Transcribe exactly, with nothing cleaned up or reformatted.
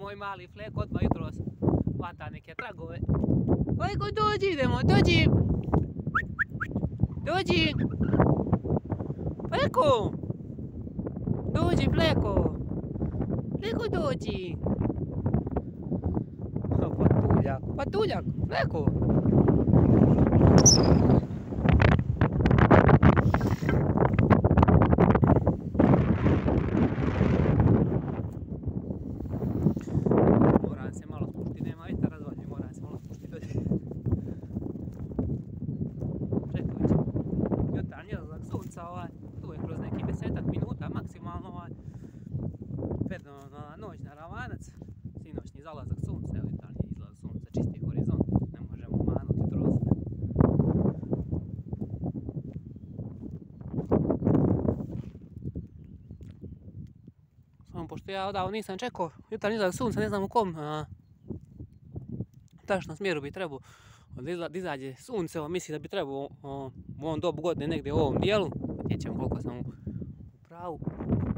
moj mali Fleko odmah jutros hvata neke tragove. Fleko, dođi, idemo, dođi! Dođi! Fleko! Dođi, Fleko! Fleko, dođi! Patuljak, patuljak, Fleko! Moram se malo spušti, nema vjetar razvalje, moram se malo spušti dolje. Čekaj ćemo jutarnji izlazak sunca, ovaj, tu je kroz nekih desetak minuta maksimalno, ovaj, fenomenalna noć na Ravanac, sinoćni zalazak sunca, jutarnji izlazak sunca, čisti horizont, ne možemo manuti jutros. Samo pošto ja odavno nisam čekao jutarnji izlazak sunca, ne znam u kom a, tačno smjeru bi trebao da izađe sunce, o, mislim da bi trebao o, u ovom dobu godine negdje u ovom dijelu, vidjet ćemo koliko sam u pravu.